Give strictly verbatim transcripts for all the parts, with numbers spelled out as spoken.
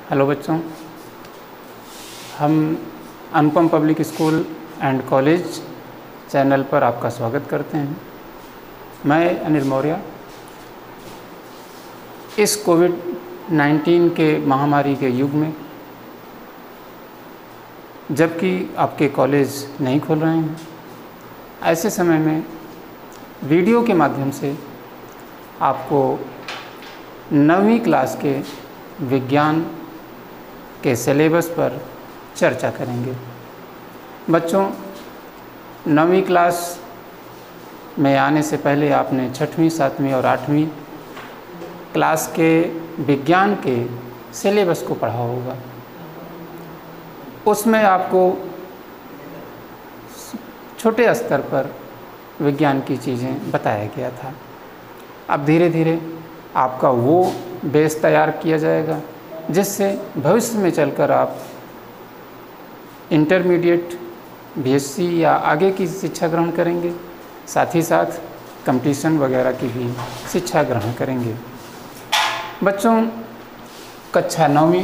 Hello बच्चों, हम Anupam public school and college channel पर आपका स्वागत करते हैं। मैं अनिल मौर्य। इस कोविड नाइन्टीन के महामारी के युग में, जबकि आपके कॉलेज नहीं खुल रहे हैं, ऐसे समय में वीडियो के माध्यम से आपको नवीं क्लास के विज्ञान के सिलेबस पर चर्चा करेंगे। बच्चों, नवीं क्लास में आने से पहले आपने छठवीं, सातवीं और आठवीं क्लास के विज्ञान के सिलेबस को पढ़ा होगा। उसमें आपको छोटे स्तर पर विज्ञान की चीज़ें बताया गया था। अब धीरे धीरे आपका वो बेस तैयार किया जाएगा जिससे भविष्य में चलकर आप इंटरमीडिएट, बीएससी या आगे की शिक्षा ग्रहण करेंगे, साथ ही साथ कंपटीशन वगैरह की भी शिक्षा ग्रहण करेंगे। बच्चों, कक्षा नौवीं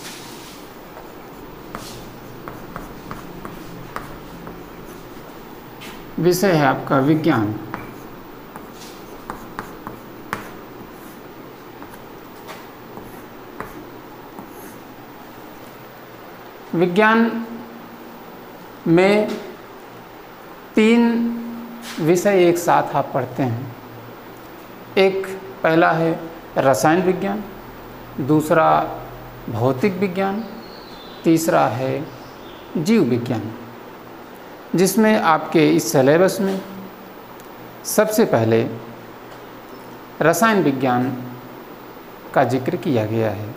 विषय है आपका विज्ञान। विज्ञान में तीन विषय एक साथ आप पढ़ते हैं। एक पहला है रसायन विज्ञान, दूसरा भौतिक विज्ञान, तीसरा है जीव विज्ञान, जिसमें आपके इस सिलेबस में सबसे पहले रसायन विज्ञान का जिक्र किया गया है,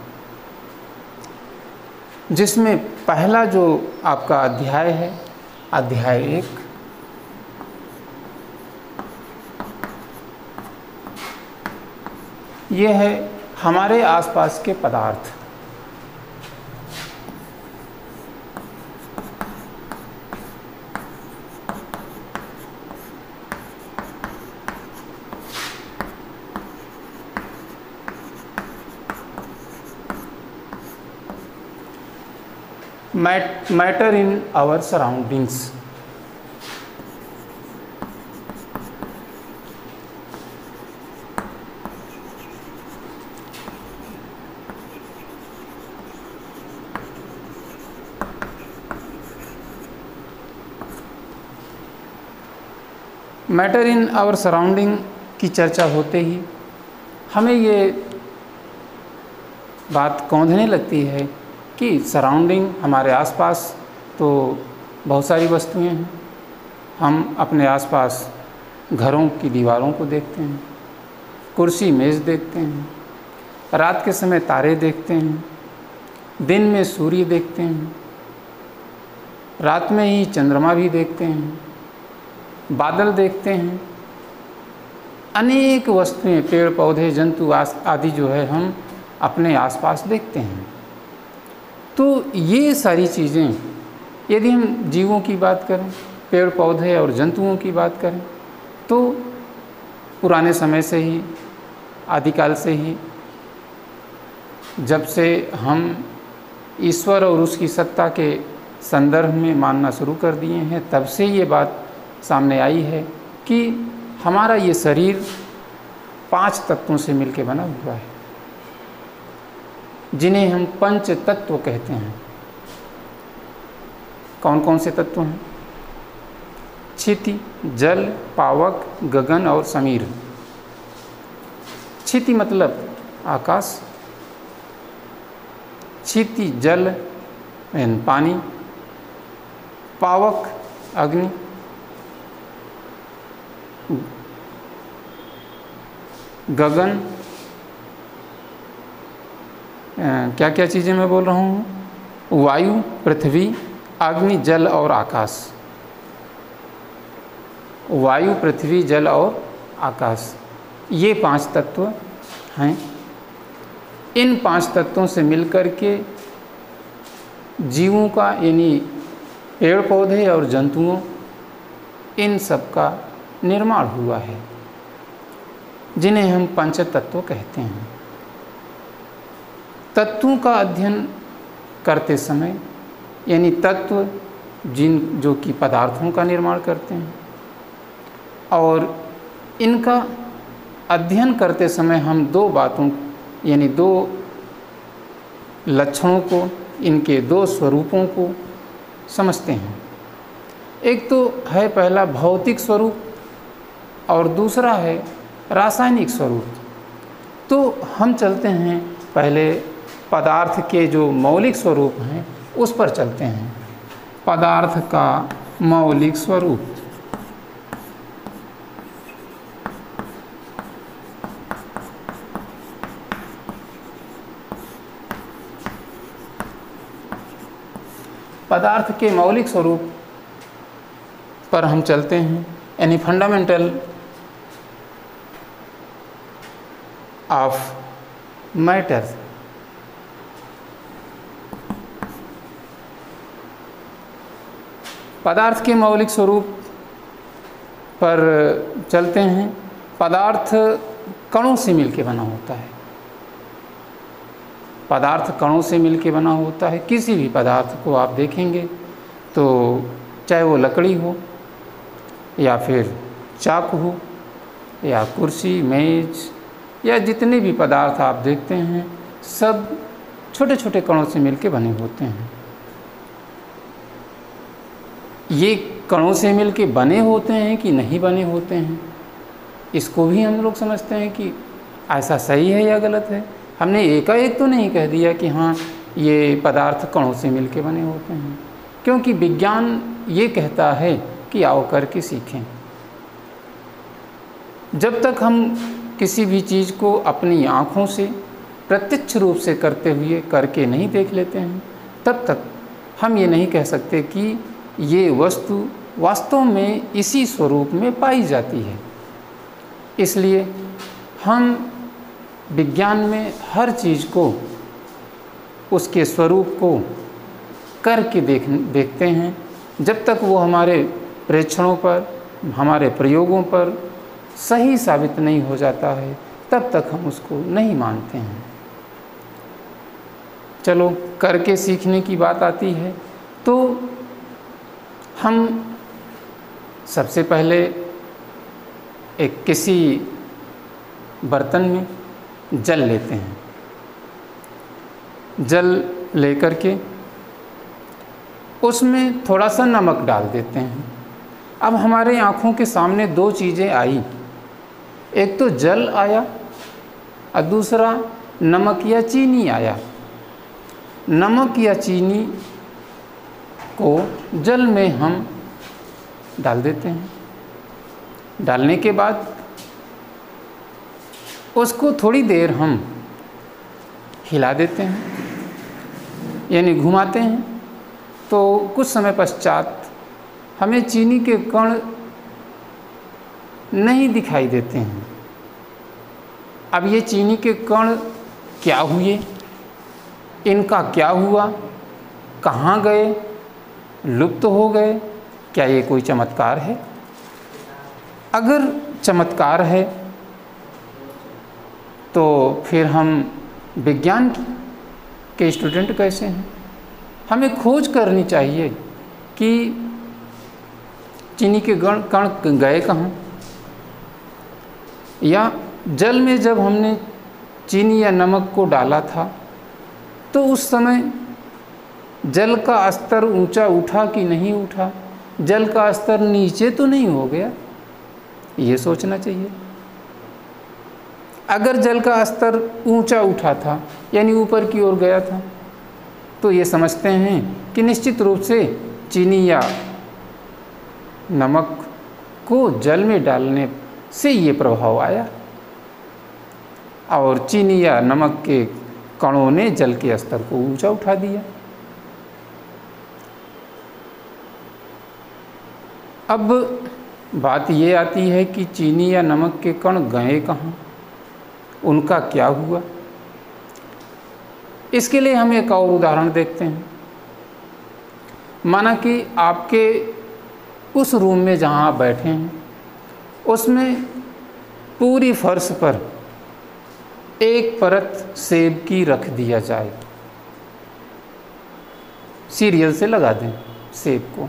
जिसमें पहला जो आपका अध्याय है, अध्याय एक, ये है हमारे आसपास के पदार्थ। Matter in our surroundings. Matter in our surrounding की चर्चा होते ही हमें ये बात कौंधने लगती है कि सराउंडिंग, हमारे आसपास तो बहुत सारी वस्तुएं हैं। हम अपने आसपास घरों की दीवारों को देखते हैं, कुर्सी मेज़ देखते हैं, रात के समय तारे देखते हैं, दिन में सूर्य देखते हैं, रात में ही चंद्रमा भी देखते हैं, बादल देखते हैं। अनेक वस्तुएं, पेड़ पौधे, जंतु आदि जो है हम अपने आसपास देखते हैं। तो ये सारी चीज़ें, यदि हम जीवों की बात करें, पेड़ पौधे और जंतुओं की बात करें, तो पुराने समय से ही, आदिकाल से ही, जब से हम ईश्वर और उसकी सत्ता के संदर्भ में मानना शुरू कर दिए हैं, तब से ये बात सामने आई है कि हमारा ये शरीर पांच तत्वों से मिलकर बना हुआ है, जिन्हें हम पंच तत्व कहते हैं। कौन कौन से तत्व हैं? क्षिति, जल, पावक, गगन और समीर। क्षिति मतलब आकाश, क्षिति जल यानी पानी, पावक अग्नि, गगन क्या क्या चीज़ें मैं बोल रहा हूँ? वायु, पृथ्वी, अग्नि, जल और आकाश। वायु, पृथ्वी, जल और आकाश, ये पांच तत्व हैं। इन पांच तत्वों से मिलकर के जीवों का, यानी पेड़ पौधे और जंतुओं, इन सब का निर्माण हुआ है, जिन्हें हम पंच तत्व कहते हैं। तत्वों का अध्ययन करते समय, यानी तत्व जिन जो कि पदार्थों का निर्माण करते हैं, और इनका अध्ययन करते समय हम दो बातों यानी दो लक्षणों को, इनके दो स्वरूपों को समझते हैं। एक तो है पहला भौतिक स्वरूप और दूसरा है रासायनिक स्वरूप। तो हम चलते हैं पहले पदार्थ के जो मौलिक स्वरूप हैं उस पर चलते हैं। पदार्थ का मौलिक स्वरूप। पदार्थ के मौलिक स्वरूप पर हम चलते हैं, यानी फंडामेंटल ऑफ मैटर। पदार्थ के मौलिक स्वरूप पर चलते हैं। पदार्थ कणों से मिलकर बना होता है। पदार्थ कणों से मिलकर बना होता है। किसी भी पदार्थ को आप देखेंगे तो चाहे वो लकड़ी हो या फिर चाकू हो या कुर्सी, मेज या जितने भी पदार्थ आप देखते हैं सब छोटे छोटे कणों से मिलकर बने होते हैं। ये कणों से मिलकर बने होते हैं कि नहीं बने होते हैं, इसको भी हम लोग समझते हैं कि ऐसा सही है या गलत है। हमने एकाएक तो नहीं कह दिया कि हाँ ये पदार्थ कणों से मिलकर बने होते हैं, क्योंकि विज्ञान ये कहता है कि आओ करके सीखें। जब तक हम किसी भी चीज़ को अपनी आँखों से प्रत्यक्ष रूप से करते हुए करके नहीं देख लेते हैं, तब तक हम ये नहीं कह सकते कि ये वस्तु वास्तव में इसी स्वरूप में पाई जाती है। इसलिए हम विज्ञान में हर चीज़ को, उसके स्वरूप को करके देख देखते हैं। जब तक वो हमारे परीक्षणों पर, हमारे प्रयोगों पर सही साबित नहीं हो जाता है, तब तक हम उसको नहीं मानते हैं। चलो करके सीखने की बात आती है तो हम सबसे पहले एक किसी बर्तन में जल लेते हैं। जल लेकर के उसमें थोड़ा सा नमक डाल देते हैं। अब हमारे आँखों के सामने दो चीज़ें आई, एक तो जल आया और दूसरा नमक या चीनी आया। नमक या चीनी को जल में हम डाल देते हैं। डालने के बाद उसको थोड़ी देर हम हिला देते हैं, यानी घुमाते हैं। तो कुछ समय पश्चात हमें चीनी के कण नहीं दिखाई देते हैं। अब ये चीनी के कण क्या हुए, इनका क्या हुआ, कहाँ गए, लुप्त हो गए, क्या ये कोई चमत्कार है? अगर चमत्कार है तो फिर हम विज्ञान के स्टूडेंट कैसे हैं? हमें खोज करनी चाहिए कि चीनी के कण कण गए कहाँ, या जल में जब हमने चीनी या नमक को डाला था तो उस समय जल का स्तर ऊंचा उठा कि नहीं उठा, जल का स्तर नीचे तो नहीं हो गया, ये सोचना चाहिए। अगर जल का स्तर ऊंचा उठा था यानी ऊपर की ओर गया था, तो ये समझते हैं कि निश्चित रूप से चीनी या नमक को जल में डालने से ये प्रभाव आया और चीनी या नमक के कणों ने जल के स्तर को ऊंचा उठा दिया। अब बात ये आती है कि चीनी या नमक के कण गए कहाँ, उनका क्या हुआ? इसके लिए हम एक और उदाहरण देखते हैं। माना कि आपके उस रूम में जहाँ आप बैठे हैं उसमें पूरी फर्श पर एक परत सेब की रख दिया जाए, सीरियल से लगा दें सेब को।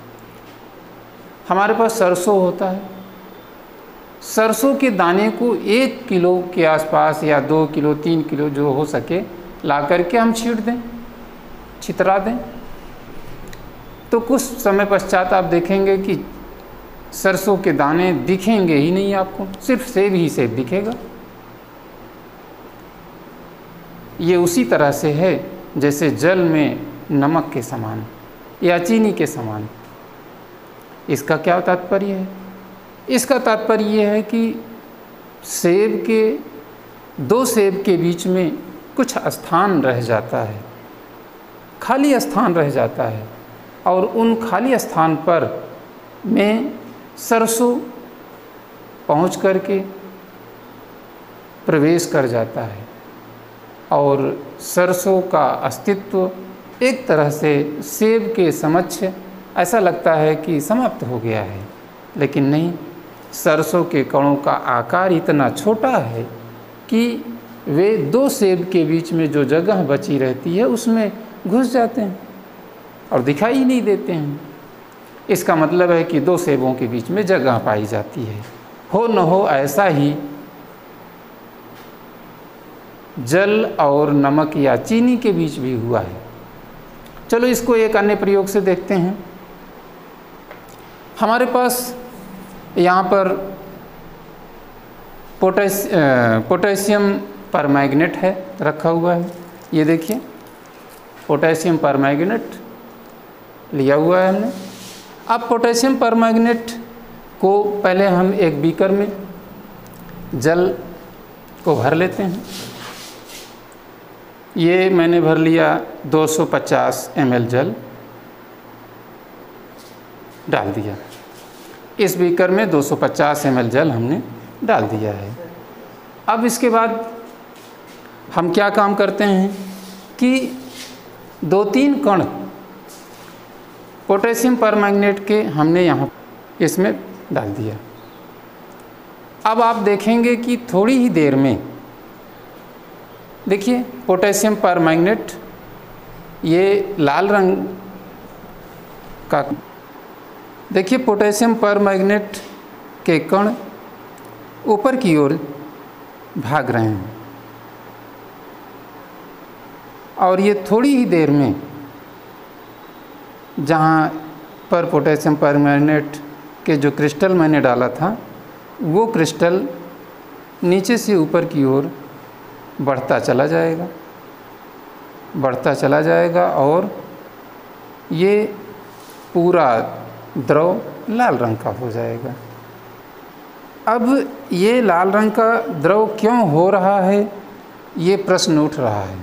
हमारे पास सरसों होता है, सरसों के दाने को एक किलो के आसपास या दो किलो तीन किलो जो हो सके ला करके हम छींट दें, छितरा दें, तो कुछ समय पश्चात आप देखेंगे कि सरसों के दाने दिखेंगे ही नहीं आपको, सिर्फ सेब ही सेब दिखेगा। ये उसी तरह से है जैसे जल में नमक के समान या चीनी के समान। इसका क्या तात्पर्य है? इसका तात्पर्य यह है कि सेब के दो सेब के बीच में कुछ स्थान रह जाता है, खाली स्थान रह जाता है, और उन खाली स्थान पर में सरसों पहुंच करके प्रवेश कर जाता है और सरसों का अस्तित्व एक तरह से सेब के समक्ष ऐसा लगता है कि समाप्त हो गया है, लेकिन नहीं, सरसों के कणों का आकार इतना छोटा है कि वे दो सेब के बीच में जो जगह बची रहती है उसमें घुस जाते हैं और दिखाई नहीं देते हैं। इसका मतलब है कि दो सेबों के बीच में जगह पाई जाती है। हो न हो ऐसा ही जल और नमक या चीनी के बीच भी हुआ है। चलो इसको एक अन्य प्रयोग से देखते हैं। हमारे पास यहाँ पर पोटेस पोटेशियम परमैंगनेट है, रखा हुआ है। ये देखिए पोटेशियम परमैंगनेट लिया हुआ है हमने। अब पोटेशियम परमैंगनेट को पहले हम एक बीकर में जल को भर लेते हैं। ये मैंने भर लिया दो सौ पचास एम एल जल डाल दिया। इस बीकर में दो सौ पचास एम एल जल हमने डाल दिया है। अब इसके बाद हम क्या काम करते हैं कि दो तीन कण पोटेशियम परमैंगनेट के हमने यहाँ इसमें डाल दिया। अब आप देखेंगे कि थोड़ी ही देर में देखिए पोटेशियम परमैंगनेट ये लाल रंग का, देखिए पोटेशियम परमैंगनेट के कण ऊपर की ओर भाग रहे हैं और ये थोड़ी ही देर में जहाँ पर पोटेशियम परमैंगनेट के जो क्रिस्टल मैंने डाला था वो क्रिस्टल नीचे से ऊपर की ओर बढ़ता चला जाएगा, बढ़ता चला जाएगा और ये पूरा द्रव लाल रंग का हो जाएगा। अब ये लाल रंग का द्रव क्यों हो रहा है, ये प्रश्न उठ रहा है।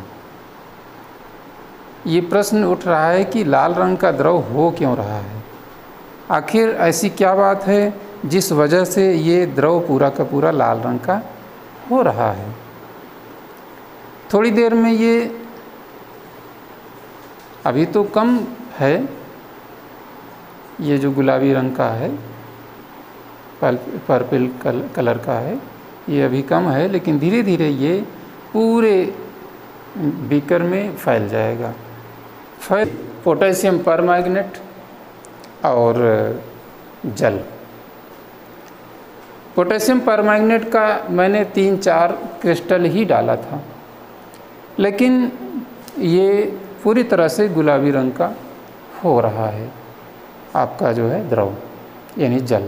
ये प्रश्न उठ रहा है कि लाल रंग का द्रव हो क्यों रहा है, आखिर ऐसी क्या बात है जिस वजह से ये द्रव पूरा का पूरा लाल रंग का हो रहा है। थोड़ी देर में ये अभी तो कम है, ये जो गुलाबी रंग का है पर्पल कलर का है, ये अभी कम है, लेकिन धीरे धीरे ये पूरे बीकर में फैल जाएगा। फिर पोटेशियम परमैंगनेट और जल। पोटेशियम परमैंगनेट का मैंने तीन चार क्रिस्टल ही डाला था, लेकिन ये पूरी तरह से गुलाबी रंग का हो रहा है आपका जो है द्रव यानी जल।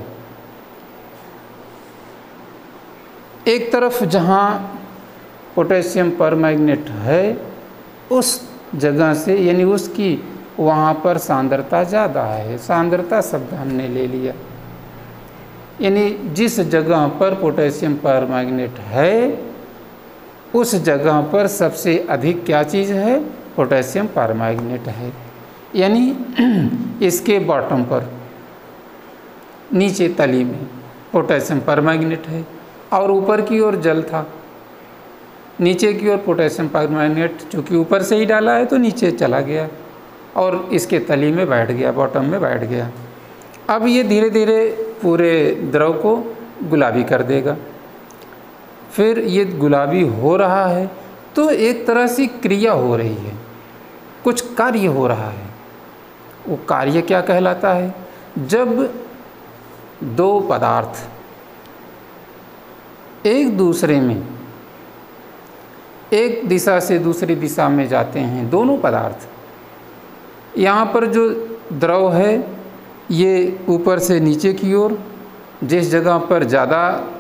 एक तरफ जहाँ पोटेशियम परमैंगनेट है उस जगह से यानी उसकी वहाँ पर सांद्रता ज़्यादा है, सांद्रता शब्द हमने ले लिया, यानी जिस जगह पर पोटेशियम परमैंगनेट है उस जगह पर सबसे अधिक क्या चीज़ है, पोटेशियम परमैंगनेट है। यानी इसके बॉटम पर नीचे तली में पोटेशियम परमैंगनेट है और ऊपर की ओर जल था, नीचे की ओर पोटेशियम परमैंगनेट चूँकि ऊपर से ही डाला है तो नीचे चला गया और इसके तली में बैठ गया, बॉटम में बैठ गया। अब ये धीरे धीरे पूरे द्रव को गुलाबी कर देगा। फिर ये गुलाबी हो रहा है, तो एक तरह से क्रिया हो रही है, कुछ कार्य हो रहा है। वो कार्य क्या कहलाता है? जब दो पदार्थ एक दूसरे में एक दिशा से दूसरी दिशा में जाते हैं, दोनों पदार्थ, यहाँ पर जो द्रव है ये ऊपर से नीचे की ओर, जिस जगह पर ज़्यादा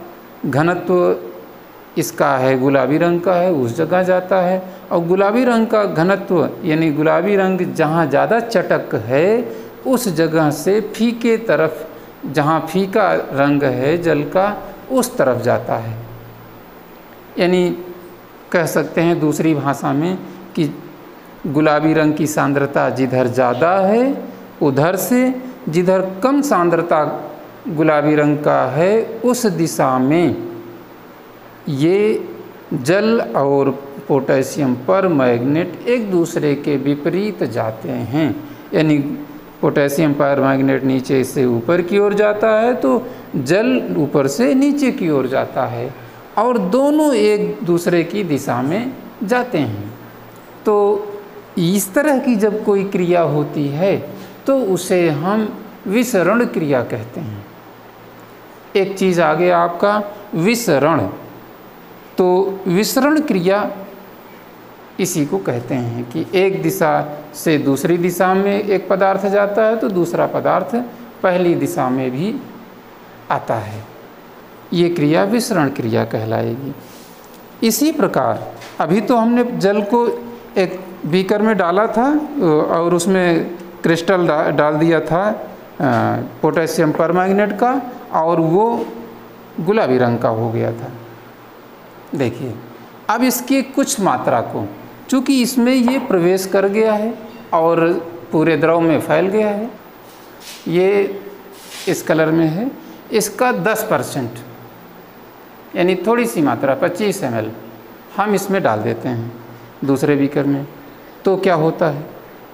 घनत्व इसका है, गुलाबी रंग का है, उस जगह जाता है। और गुलाबी रंग का घनत्व यानी गुलाबी रंग जहाँ ज़्यादा चटक है उस जगह से फीके तरफ, जहाँ फीका रंग है जल का, उस तरफ जाता है। यानी कह सकते हैं दूसरी भाषा में कि गुलाबी रंग की सांद्रता जिधर ज़्यादा है उधर से, जिधर कम सांद्रता गुलाबी रंग का है उस दिशा में ये जल और पोटेशियम परमैंगनेट एक दूसरे के विपरीत जाते हैं। यानी पोटेशियम परमैंगनेट नीचे से ऊपर की ओर जाता है तो जल ऊपर से नीचे की ओर जाता है, और दोनों एक दूसरे की दिशा में जाते हैं। तो इस तरह की जब कोई क्रिया होती है तो उसे हम विसरण क्रिया कहते हैं। एक चीज़ आ गया आपका विसरण, तो विसरण क्रिया इसी को कहते हैं कि एक दिशा से दूसरी दिशा में एक पदार्थ जाता है तो दूसरा पदार्थ पहली दिशा में भी आता है। ये क्रिया विसरण क्रिया कहलाएगी। इसी प्रकार अभी तो हमने जल को एक बीकर में डाला था और उसमें क्रिस्टल डा, डाल दिया था पोटेशियम परमैंगनेट का, और वो गुलाबी रंग का हो गया था। देखिए अब इसके कुछ मात्रा को, चूँकि इसमें ये प्रवेश कर गया है और पूरे द्रव में फैल गया है, ये इस कलर में है, इसका दस परसेंट यानी थोड़ी सी मात्रा पच्चीस एम एल हम इसमें डाल देते हैं दूसरे बीकर में। तो क्या होता है,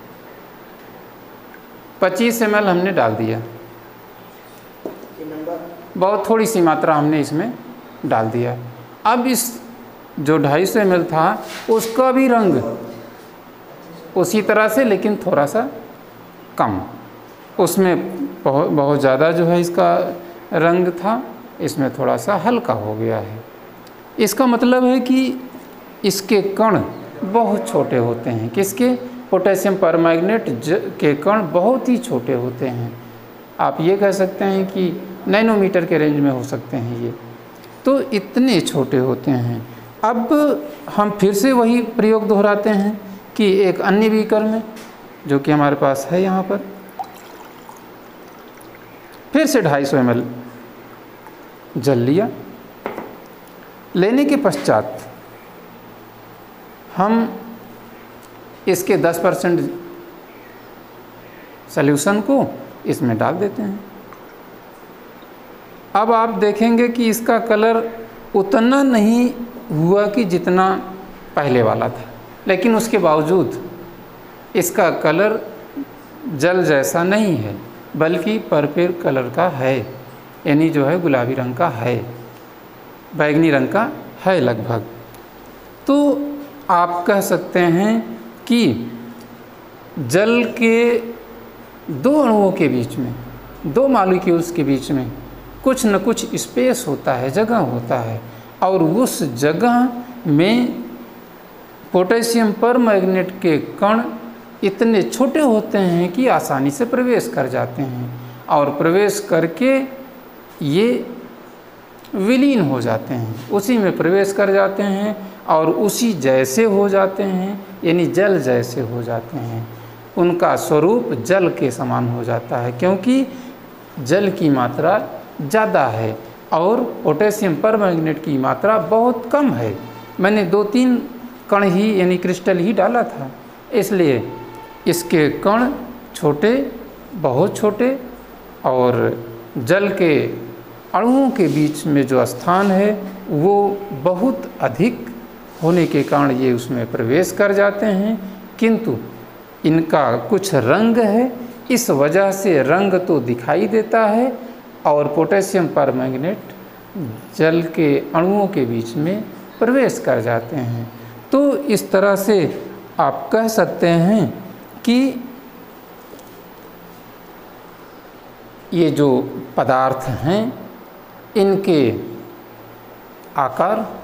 पच्चीस एम एल हमने डाल दिया, बहुत थोड़ी सी मात्रा हमने इसमें डाल दिया। अब इस जो ढाई सौ एम एल था उसका भी रंग उसी तरह से, लेकिन थोड़ा सा कम, उसमें बहुत बहुत ज़्यादा जो है इसका रंग था, इसमें थोड़ा सा हल्का हो गया है। इसका मतलब है कि इसके कण बहुत छोटे होते हैं। किसके? पोटेशियम परमैंगनेट के कण बहुत ही छोटे होते हैं। आप ये कह सकते हैं कि नैनोमीटर के रेंज में हो सकते हैं ये, तो इतने छोटे होते हैं। अब हम फिर से वही प्रयोग दोहराते हैं कि एक अन्य बीकर में, जो कि हमारे पास है यहाँ पर, फिर से ढाई सौ एम एल जल लिया। लेने के पश्चात हम इसके दस परसेंट सॉल्यूशन को इसमें डाल देते हैं। अब आप देखेंगे कि इसका कलर उतना नहीं हुआ कि जितना पहले वाला था, लेकिन उसके बावजूद इसका कलर जल जैसा नहीं है, बल्कि पर्पल कलर का है, यानी जो है गुलाबी रंग का है, बैगनी रंग का है लगभग। तो आप कह सकते हैं कि जल के दो अणुओं के बीच में, दो मॉलिक्यूल्स के बीच में कुछ न कुछ स्पेस होता है, जगह होता है, और उस जगह में पोटेशियम परमैंगनेट के कण इतने छोटे होते हैं कि आसानी से प्रवेश कर जाते हैं, और प्रवेश करके ये विलीन हो जाते हैं, उसी में प्रवेश कर जाते हैं और उसी जैसे हो जाते हैं, यानी जल जैसे हो जाते हैं। उनका स्वरूप जल के समान हो जाता है, क्योंकि जल की मात्रा ज़्यादा है और पोटेशियम परमैंगनेट की मात्रा बहुत कम है। मैंने दो तीन कण ही यानी क्रिस्टल ही डाला था, इसलिए इसके कण छोटे, बहुत छोटे, और जल के अणुओं के बीच में जो स्थान है वो बहुत अधिक होने के कारण ये उसमें प्रवेश कर जाते हैं, किंतु इनका कुछ रंग है, इस वजह से रंग तो दिखाई देता है और पोटेशियम परमैंगनेट जल के अणुओं के बीच में प्रवेश कर जाते हैं। तो इस तरह से आप कह सकते हैं कि ये जो पदार्थ हैं इनके आकार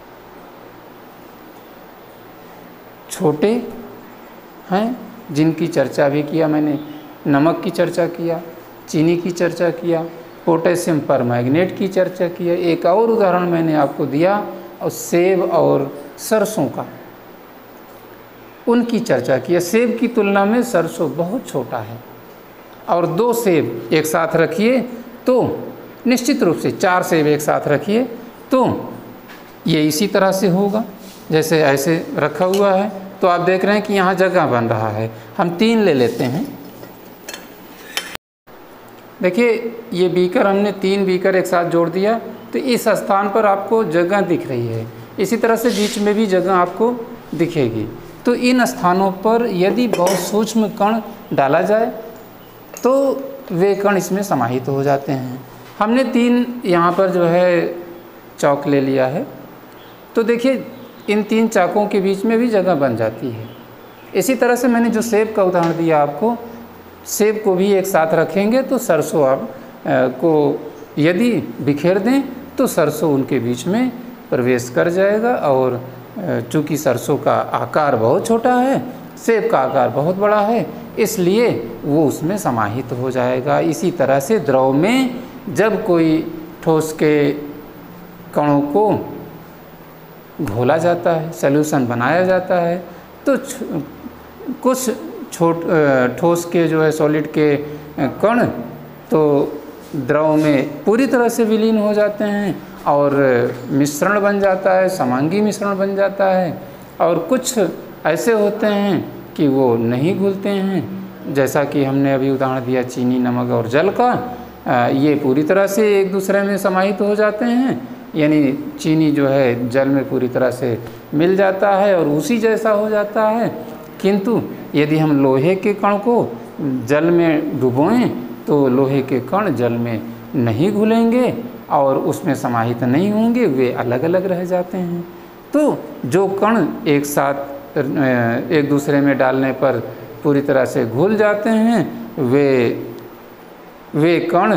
छोटे हैं, जिनकी चर्चा भी किया मैंने। नमक की चर्चा किया, चीनी की चर्चा किया, पोटेशियम परमैंगनेट की चर्चा किया। एक और उदाहरण मैंने आपको दिया और सेब और सरसों का, उनकी चर्चा किया। सेब की तुलना में सरसों बहुत छोटा है, और दो सेब एक साथ रखिए तो निश्चित रूप से, चार सेब एक साथ रखिए तो ये इसी तरह से होगा जैसे ऐसे रखा हुआ है। तो आप देख रहे हैं कि यहाँ जगह बन रहा है। हम तीन ले लेते हैं। देखिए ये बीकर, हमने तीन बीकर एक साथ जोड़ दिया तो इस स्थान पर आपको जगह दिख रही है। इसी तरह से बीच में भी जगह आपको दिखेगी। तो इन स्थानों पर यदि बहुत सूक्ष्म कण डाला जाए तो वे कण इसमें समाहित हो जाते हैं। हमने तीन यहाँ पर जो है चौक ले लिया है। तो देखिए इन तीन चाकों के बीच में भी जगह बन जाती है। इसी तरह से मैंने जो सेब का उदाहरण दिया आपको, सेब को भी एक साथ रखेंगे तो सरसों आप को यदि बिखेर दें तो सरसों उनके बीच में प्रवेश कर जाएगा। और चूँकि सरसों का आकार बहुत छोटा है, सेब का आकार बहुत बड़ा है, इसलिए वो उसमें समाहित हो जाएगा। इसी तरह से द्रव में जब कोई ठोस के कणों को घोला जाता है, सॉल्यूशन बनाया जाता है, तो कुछ छोट ठोस के जो है सॉलिड के कण तो द्रव में पूरी तरह से विलीन हो जाते हैं और मिश्रण बन जाता है, समांगी मिश्रण बन जाता है। और कुछ ऐसे होते हैं कि वो नहीं घुलते हैं, जैसा कि हमने अभी उदाहरण दिया चीनी, नमक और जल का। ये पूरी तरह से एक दूसरे में समाहित हो जाते हैं, यानी चीनी जो है जल में पूरी तरह से मिल जाता है और उसी जैसा हो जाता है। किंतु यदि हम लोहे के कण को जल में डुबोएं तो लोहे के कण जल में नहीं घुलेंगे और उसमें समाहित नहीं होंगे, वे अलग अलग रह जाते हैं। तो जो कण एक साथ एक दूसरे में डालने पर पूरी तरह से घुल जाते हैं, वे वे कण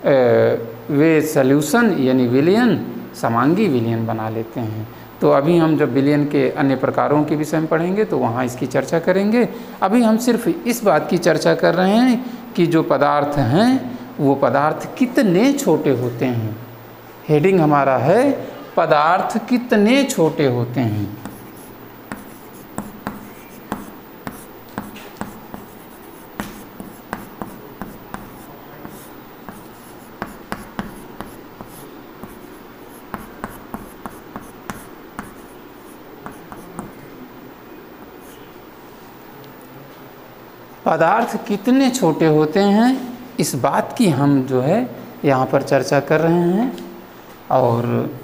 वे सॉल्यूशन यानी विलयन, समांगी विलयन बना लेते हैं। तो अभी हम जब विलयन के अन्य प्रकारों के विषय में पढ़ेंगे तो वहाँ इसकी चर्चा करेंगे। अभी हम सिर्फ इस बात की चर्चा कर रहे हैं कि जो पदार्थ हैं वो पदार्थ कितने छोटे होते हैं। हेडिंग हमारा है पदार्थ कितने छोटे होते हैं। पदार्थ कितने छोटे होते हैं, इस बात की हम जो है यहाँ पर चर्चा कर रहे हैं। और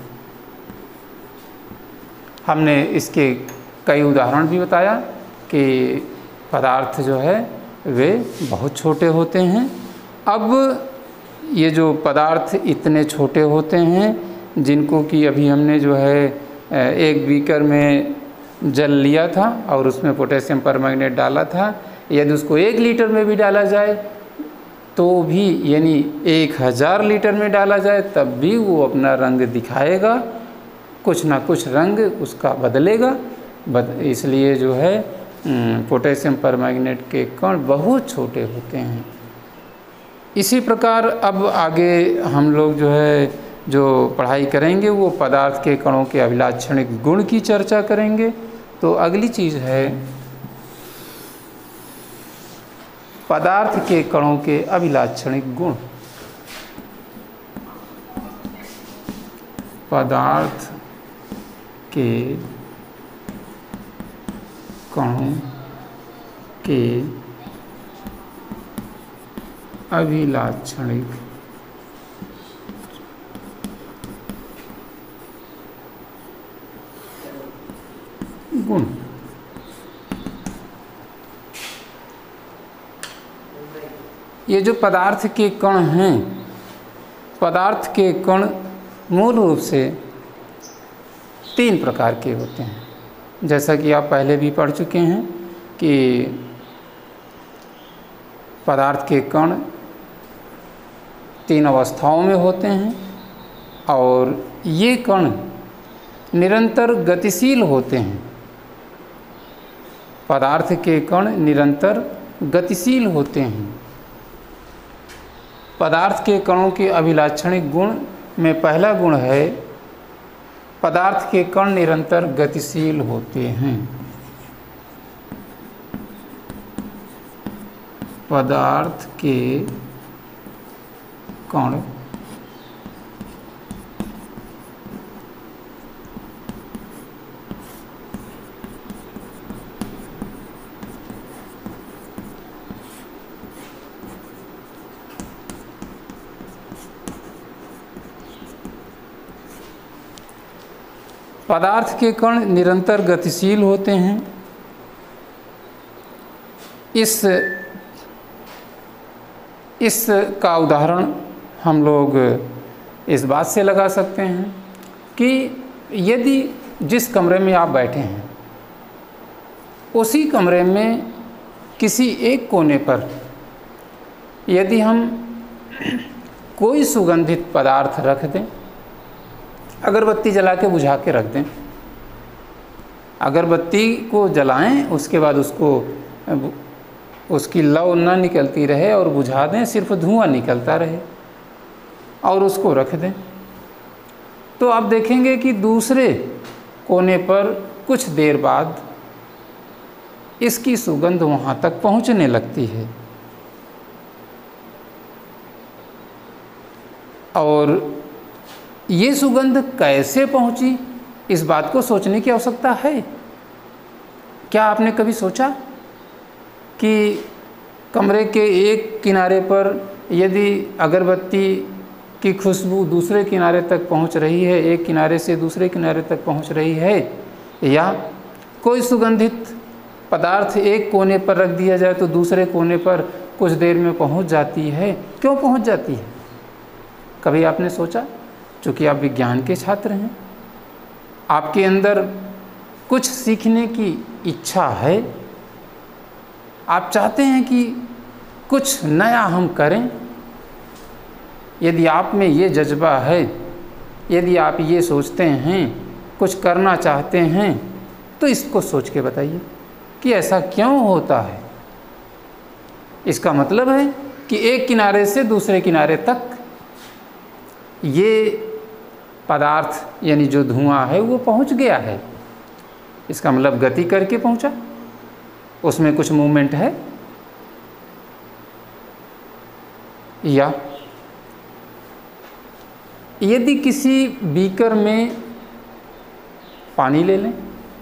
हमने इसके कई उदाहरण भी बताया कि पदार्थ जो है वे बहुत छोटे होते हैं। अब ये जो पदार्थ इतने छोटे होते हैं, जिनको कि अभी हमने जो है एक बीकर में जल लिया था और उसमें पोटेशियम परमैंगनेट डाला था, यदि उसको एक लीटर में भी डाला जाए तो भी, यानी एक हज़ार लीटर में डाला जाए तब भी वो अपना रंग दिखाएगा, कुछ ना कुछ रंग उसका बदलेगा। बद इसलिए जो है पोटेशियम परमैंगनेट के कण बहुत छोटे होते हैं। इसी प्रकार अब आगे हम लोग जो है जो पढ़ाई करेंगे वो पदार्थ के कणों के अभिलाक्षणिक गुण की चर्चा करेंगे। तो अगली चीज़ है पदार्थ के कणों के अभिलाक्षणिक गुण। पदार्थ के कणों के अभिलाक्षणिक गुण। ये जो पदार्थ के कण हैं, पदार्थ के कण मूल रूप से तीन प्रकार के होते हैं। जैसा कि आप पहले भी पढ़ चुके हैं कि पदार्थ के कण तीन अवस्थाओं में होते हैं और ये कण निरंतर गतिशील होते हैं। पदार्थ के कण निरंतर गतिशील होते हैं। पदार्थ के कणों के अभिलाक्षणिक गुण में पहला गुण है पदार्थ के कण निरंतर गतिशील होते हैं। पदार्थ के कण पदार्थ के कण निरंतर गतिशील होते हैं। इस इस का उदाहरण हम लोग इस बात से लगा सकते हैं कि यदि जिस कमरे में आप बैठे हैं उसी कमरे में किसी एक कोने पर यदि हम कोई सुगंधित पदार्थ रख दें, अगरबत्ती जला के बुझा के रख दें, अगरबत्ती को जलाएं, उसके बाद उसको उसकी लौ ना निकलती रहे और बुझा दें, सिर्फ धुआं निकलता रहे और उसको रख दें, तो आप देखेंगे कि दूसरे कोने पर कुछ देर बाद इसकी सुगंध वहाँ तक पहुँचने लगती है। और ये सुगंध कैसे पहुँची, इस बात को सोचने की आवश्यकता है। क्या आपने कभी सोचा कि कमरे के एक किनारे पर यदि अगरबत्ती की खुशबू दूसरे किनारे तक पहुंच रही है, एक किनारे से दूसरे किनारे तक पहुंच रही है, या कोई सुगंधित पदार्थ एक कोने पर रख दिया जाए तो दूसरे कोने पर कुछ देर में पहुंच जाती है, क्यों पहुंच जाती है? कभी आपने सोचा? चूँकि आप विज्ञान के छात्र हैं, आपके अंदर कुछ सीखने की इच्छा है, आप चाहते हैं कि कुछ नया हम करें। यदि आप में ये जज्बा है, यदि आप ये सोचते हैं, कुछ करना चाहते हैं, तो इसको सोच के बताइए कि ऐसा क्यों होता है। इसका मतलब है कि एक किनारे से दूसरे किनारे तक ये पदार्थ यानी जो धुआं है वो पहुंच गया है। इसका मतलब गति करके पहुंचा, उसमें कुछ मूवमेंट है। या यदि किसी बीकर में पानी ले लें,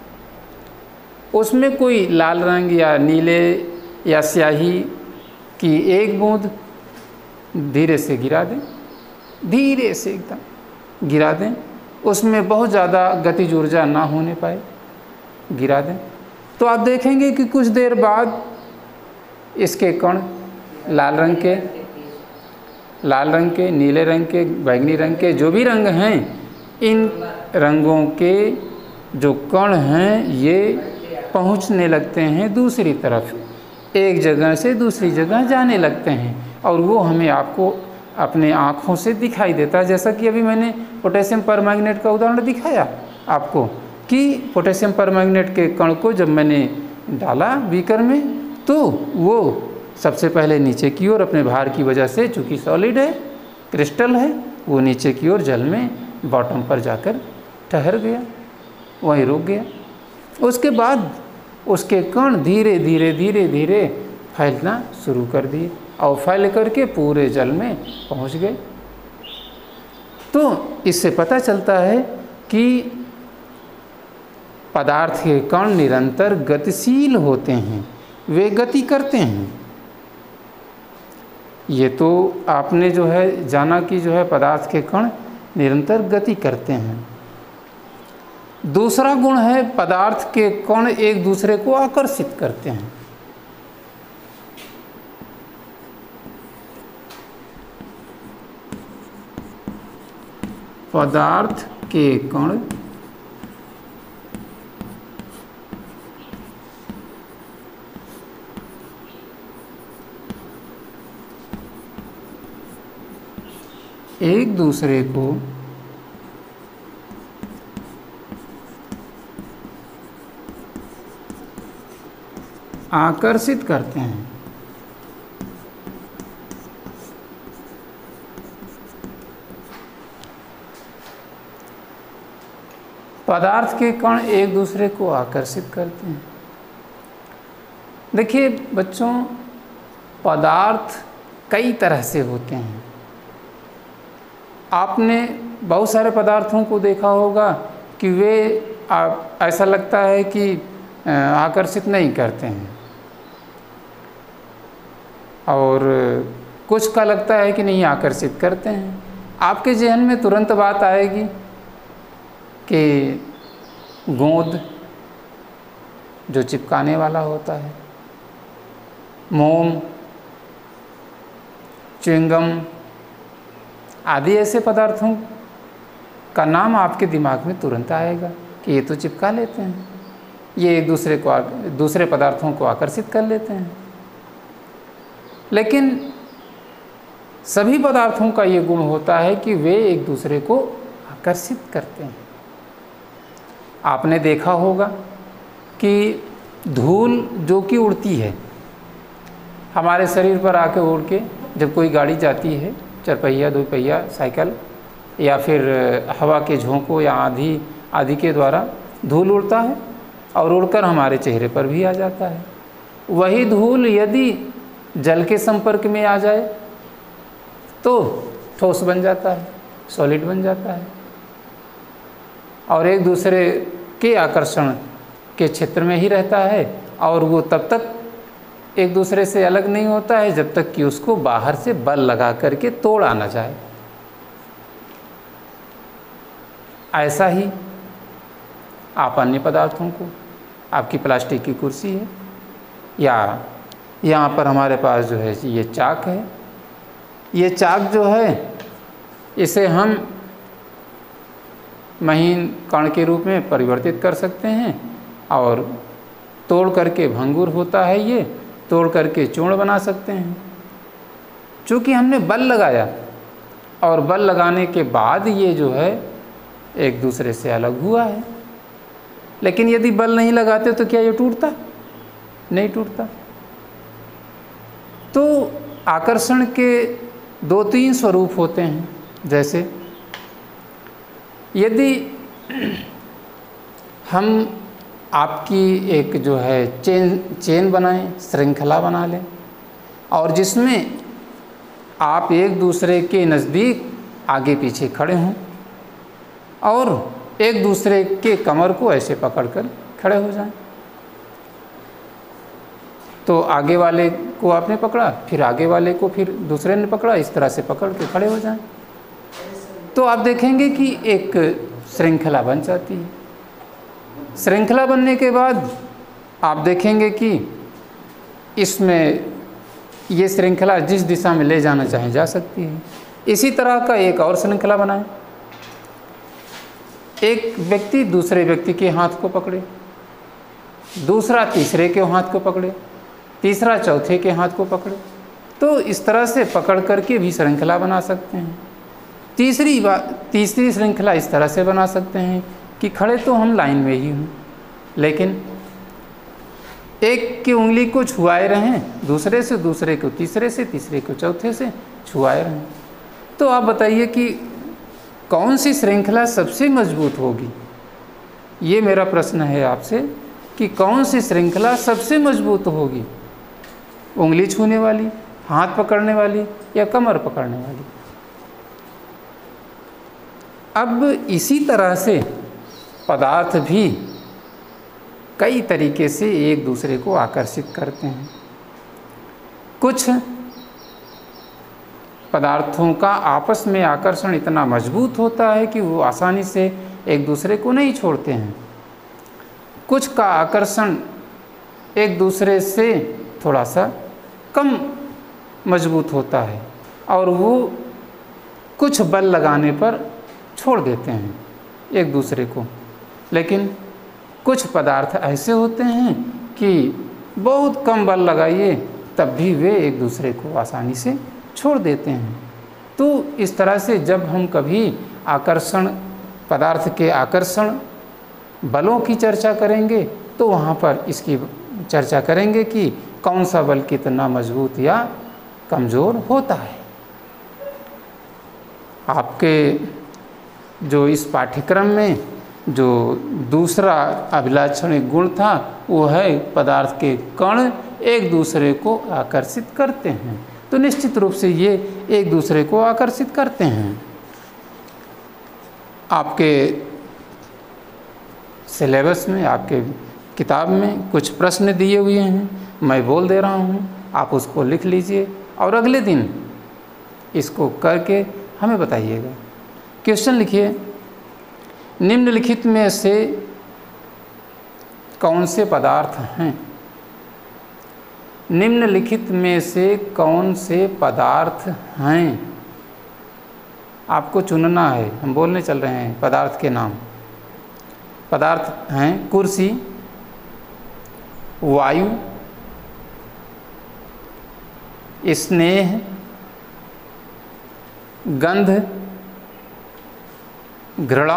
उसमें कोई लाल रंग या नीले या स्याही की एक बूंद धीरे से गिरा दें, धीरे से एकदम गिरा दें, उसमें बहुत ज़्यादा गतिज ऊर्जा ना होने पाए, गिरा दें, तो आप देखेंगे कि कुछ देर बाद इसके कण लाल रंग के लाल रंग के नीले रंग के बैंगनी रंग के जो भी रंग हैं, इन रंगों के जो कण हैं ये पहुंचने लगते हैं दूसरी तरफ, एक जगह से दूसरी जगह जाने लगते हैं, और वो हमें आपको अपने आँखों से दिखाई देता है। जैसा कि अभी मैंने पोटेशियम परमैंगनेट का उदाहरण दिखाया आपको कि पोटेशियम परमैंगनेट के कण को जब मैंने डाला बीकर में, तो वो सबसे पहले नीचे की ओर अपने भार की वजह से, चूँकि सॉलिड है, क्रिस्टल है, वो नीचे की ओर जल में बॉटम पर जाकर ठहर गया, वहीं रुक गया। उसके बाद उसके कण धीरे धीरे धीरे धीरे फैलना शुरू कर दिए और फैल करके पूरे जल में पहुंच गए। तो इससे पता चलता है कि पदार्थ के कण निरंतर गतिशील होते हैं, वे गति करते हैं। ये तो आपने जो है जाना कि जो है पदार्थ के कण निरंतर गति करते हैं। दूसरा गुण है पदार्थ के कण एक दूसरे को आकर्षित करते हैं। पदार्थ के कण एक दूसरे को आकर्षित करते हैं। पदार्थ के कण एक दूसरे को आकर्षित करते हैं। देखिए बच्चों, पदार्थ कई तरह से होते हैं। आपने बहुत सारे पदार्थों को देखा होगा कि वे आप ऐसा लगता है कि आकर्षित नहीं करते हैं, और कुछ का लगता है कि नहीं आकर्षित करते हैं। आपके जहन में तुरंत बात आएगी कि गोंद जो चिपकाने वाला होता है, मोम, च्युइंगम आदि ऐसे पदार्थों का नाम आपके दिमाग में तुरंत आएगा कि ये तो चिपका लेते हैं, ये एक दूसरे को दूसरे पदार्थों को आकर्षित कर लेते हैं। लेकिन सभी पदार्थों का ये गुण होता है कि वे एक दूसरे को आकर्षित करते हैं। आपने देखा होगा कि धूल जो कि उड़ती है हमारे शरीर पर आके उड़ के, जब कोई गाड़ी जाती है, चारपहिया दोपहिया साइकिल, या फिर हवा के झोंकों या आंधी आदि के द्वारा धूल उड़ता है और उड़कर हमारे चेहरे पर भी आ जाता है। वही धूल यदि जल के संपर्क में आ जाए तो ठोस बन जाता है, सॉलिड बन जाता है, और एक दूसरे के आकर्षण के क्षेत्र में ही रहता है, और वो तब तक एक दूसरे से अलग नहीं होता है जब तक कि उसको बाहर से बल लगा करके तोड़ा ना जाए। ऐसा ही आप अन्य पदार्थों को, आपकी प्लास्टिक की कुर्सी है, या यहाँ पर हमारे पास जो है ये चाक है, ये चाक जो है इसे हम महीन कण के रूप में परिवर्तित कर सकते हैं, और तोड़ करके भंगुर होता है, ये तोड़ करके चूर्ण बना सकते हैं। चूँकि हमने बल लगाया, और बल लगाने के बाद ये जो है एक दूसरे से अलग हुआ है। लेकिन यदि बल नहीं लगाते तो क्या ये टूटता? नहीं टूटता। तो आकर्षण के दो तीन स्वरूप होते हैं। जैसे यदि हम आपकी एक जो है चेन चेन बनाएं, श्रृंखला बना लें, और जिसमें आप एक दूसरे के नज़दीक आगे पीछे खड़े हों और एक दूसरे के कमर को ऐसे पकड़कर खड़े हो जाएं। तो आगे वाले को आपने पकड़ा, फिर आगे वाले को फिर दूसरे ने पकड़ा, इस तरह से पकड़ के खड़े हो जाएं, तो आप देखेंगे कि एक श्रृंखला बन जाती है। श्रृंखला बनने के बाद आप देखेंगे कि इसमें ये श्रृंखला जिस दिशा में ले जाना चाहे जा सकती है। इसी तरह का एक और श्रृंखला बनाएं। एक व्यक्ति दूसरे व्यक्ति के हाथ को पकड़े, दूसरा तीसरे के हाथ को पकड़े, तीसरा चौथे के हाथ को पकड़े, तो इस तरह से पकड़ करके भी श्रृंखला बना सकते हैं। तीसरी बात तीसरी श्रृंखला इस तरह से बना सकते हैं कि खड़े तो हम लाइन में ही हों, लेकिन एक की उंगली को छुआए रहें, दूसरे से दूसरे को तीसरे से, तीसरे को चौथे से छुआए रहें। तो आप बताइए कि कौन सी श्रृंखला सबसे मजबूत होगी? ये मेरा प्रश्न है आपसे कि कौन सी श्रृंखला सबसे मजबूत होगी? उंगली छूने वाली, हाथ पकड़ने वाली, या कमर पकड़ने वाली? अब इसी तरह से पदार्थ भी कई तरीके से एक दूसरे को आकर्षित करते हैं। कुछ पदार्थों का आपस में आकर्षण इतना मजबूत होता है कि वो आसानी से एक दूसरे को नहीं छोड़ते हैं। कुछ का आकर्षण एक दूसरे से थोड़ा सा कम मजबूत होता है, और वो कुछ बल लगाने पर छोड़ देते हैं एक दूसरे को। लेकिन कुछ पदार्थ ऐसे होते हैं कि बहुत कम बल लगाइए तब भी वे एक दूसरे को आसानी से छोड़ देते हैं। तो इस तरह से जब हम कभी आकर्षण, पदार्थ के आकर्षण बलों की चर्चा करेंगे तो वहाँ पर इसकी चर्चा करेंगे कि कौन सा बल कितना मजबूत या कमज़ोर होता है। आपके जो इस पाठ्यक्रम में जो दूसरा अभिलाक्षणिक गुण था वो है पदार्थ के कण एक दूसरे को आकर्षित करते हैं। तो निश्चित रूप से ये एक दूसरे को आकर्षित करते हैं। आपके सिलेबस में, आपके किताब में कुछ प्रश्न दिए हुए हैं, मैं बोल दे रहा हूँ, आप उसको लिख लीजिए और अगले दिन इसको करके हमें बताइएगा। क्वेश्चन लिखिए, निम्नलिखित में से कौन से पदार्थ हैं? निम्नलिखित में से कौन से पदार्थ हैं? आपको चुनना है। हम बोलने चल रहे हैं पदार्थ के नाम। पदार्थ हैं कुर्सी, वायु, स्नेह, गंध, घृणा,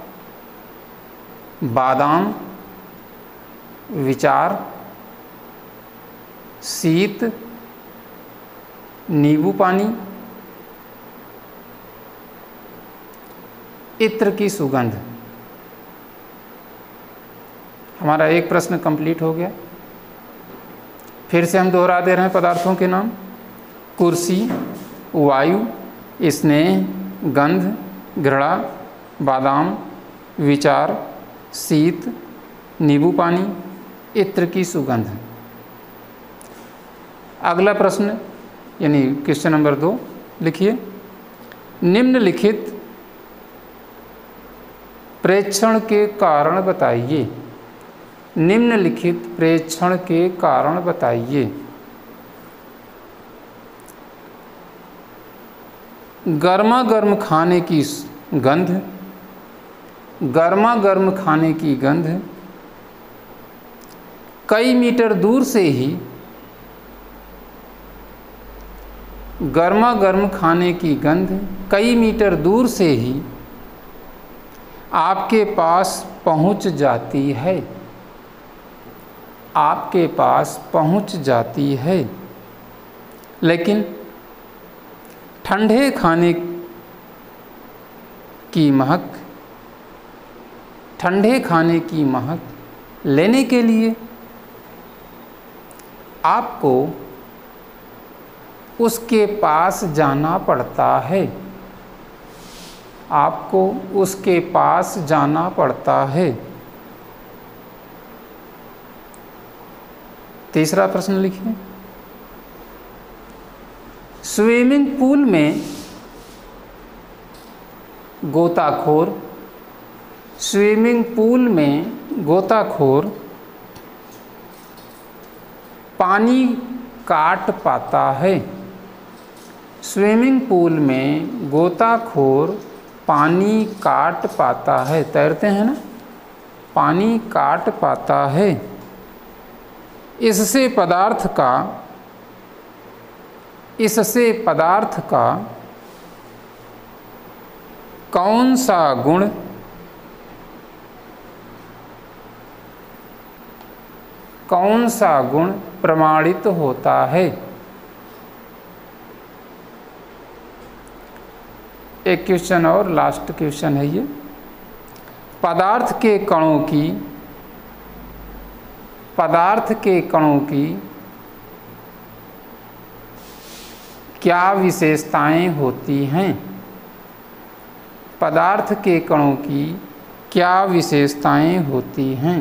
बादाम, विचार, शीत, नींबू पानी, इत्र की सुगंध। हमारा एक प्रश्न कंप्लीट हो गया। फिर से हम दोहरा दे रहे हैं पदार्थों के नाम। कुर्सी, वायु, स्नेह, गंध, घृणा, बादाम, विचार, शीत, नींबू पानी, इत्र की सुगंध। अगला प्रश्न यानी क्वेश्चन नंबर दो लिखिए, निम्नलिखित प्रेक्षण के कारण बताइए। निम्नलिखित प्रेक्षण के कारण बताइए। गर्मा गर्म खाने की गंध, गर्मा गर्म खाने की गंध कई मीटर दूर से ही, गर्मा गर्म खाने की गंध कई मीटर दूर से ही आपके पास पहुंच जाती है, आपके पास पहुंच जाती है। लेकिन ठंडे खाने की महक, ठंडे खाने की महक लेने के लिए आपको उसके पास जाना पड़ता है, आपको उसके पास जाना पड़ता है। तीसरा प्रश्न लिखिए, स्विमिंग पूल में गोताखोर, स्विमिंग पूल में गोताखोर पानी काट पाता है। स्विमिंग पूल में गोताखोर पानी काट पाता है, तैरते हैं ना, पानी काट पाता है। इससे पदार्थ का, इससे पदार्थ का कौन सा गुण कौन सा गुण प्रमाणित होता है? एक क्वेश्चन और लास्ट क्वेश्चन है ये, पदार्थ के कणों की, पदार्थ के कणों की क्या विशेषताएं होती हैं? पदार्थ के कणों की क्या विशेषताएं होती हैं?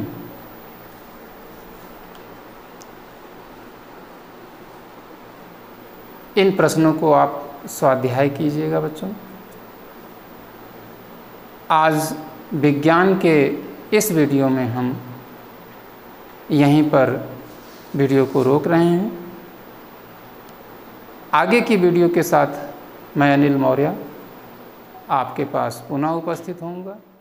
इन प्रश्नों को आप स्वाध्याय कीजिएगा बच्चों। आज विज्ञान के इस वीडियो में हम यहीं पर वीडियो को रोक रहे हैं। आगे की वीडियो के साथ मैं अनिल मौर्य आपके पास पुनः उपस्थित होऊंगा।